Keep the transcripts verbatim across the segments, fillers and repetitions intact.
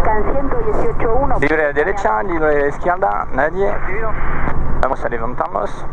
American ciento dieciocho uno. Libre a la derecha, libre a la izquierda, nadie. Vamos a levantarnos.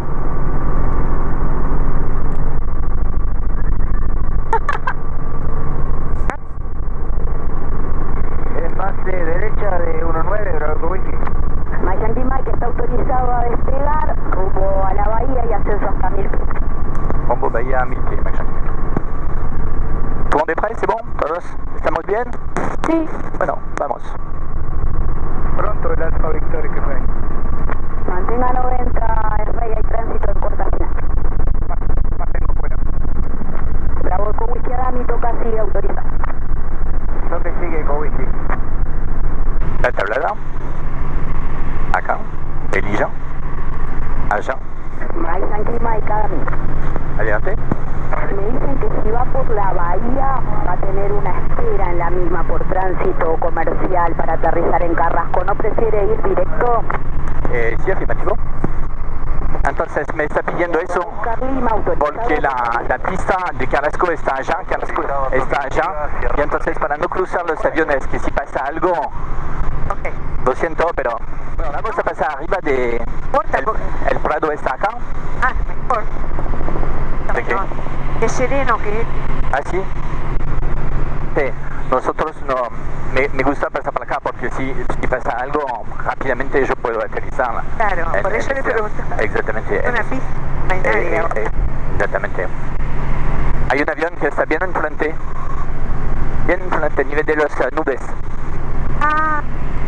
Es base derecha de uno nueve, Bravo Wiki. Mike Yankee Mike está autorizado a despegar rumbo a la bahía y ascenso hasta mil pies. Rumbo Bahía a mil pies, Mike Yankee. ¿Tout le monde est prêt? ¿C'est bon? ¿Todos? ¿Estamos bien? Sí. Bueno, vamos. Pronto el Alfa Victoria que fue. Mantenga noventa, es rey, hay tránsito en corta final. Mantengo fuera. Bravo Eco Whisky Adami, toca sigue autorizado. Lo que sigue, Kowiki. La tablada. Acá. Elija. Allá. Mike Yankee Mike Adami. Adelante. Me dicen que si va por la bahía va a tener una espera en la misma por tránsito comercial para aterrizar en Carrasco. ¿No prefiere ir directo? Eh, sí, afirmativo. Entonces me está pidiendo eso porque la, la pista de Carrasco está allá, Carrasco está allá, y entonces para no cruzar los aviones, que si pasa algo, Ok. lo siento, pero bueno, vamos a pasar arriba de... El, el Prado está acá. Ah, mejor. ¿De qué? No, qué sereno que es. ¿Ah, sí? Sí, nosotros no, me, me gusta pasar por acá porque si, si pasa algo, rápidamente yo puedo aterrizar. Claro, en- por en eso le este- pregunto. Exactamente. Una en- pista, no hay eh, nadie. eh, eh, exactamente. Hay un avión que está bien enfrente. Bien enfrente, a nivel de las uh, nubes. Ah,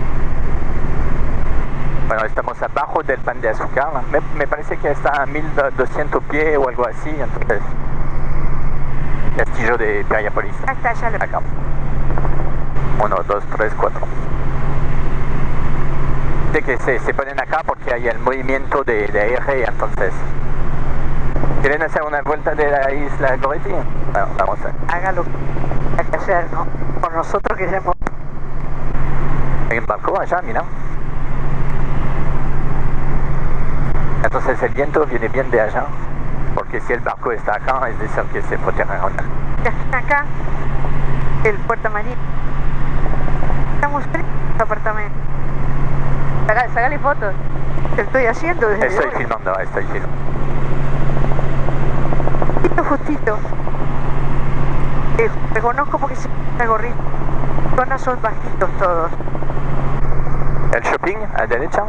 Bueno, estamos abajo del pan de azúcar. Me, me parece que está a mil doscientos pies o algo así, entonces... Castillo de Piriápolis. acá está, ya lo Acá. Uno, dos, tres, cuatro. De que se, se ponen acá porque hay el movimiento de, de aire, entonces... ¿Quieren hacer una vuelta de la isla Goretti? Bueno, vamos a... haga lo que hay que hacer, ¿no? Por nosotros que hacemos. Hay un barco allá, mira. Entonces el viento viene bien de allá. Porque si el barco está acá, es decir que se protegerá. Ya está acá, el puerto marítimo. Estamos en el apartamento. Saca, sacale fotos. Te estoy haciendo desde Estoy hoy. filmando, estoy filmando. Justito, justito. Eh, reconozco porque se me gorrito. Zonas son bajitos todos. El shopping, a la derecha.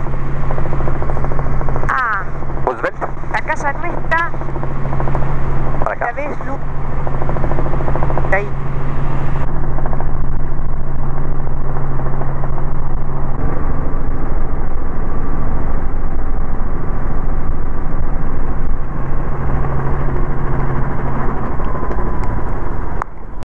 Ah, Roosevelt, la casa no está. para acá. La ves, Lu. Ahí.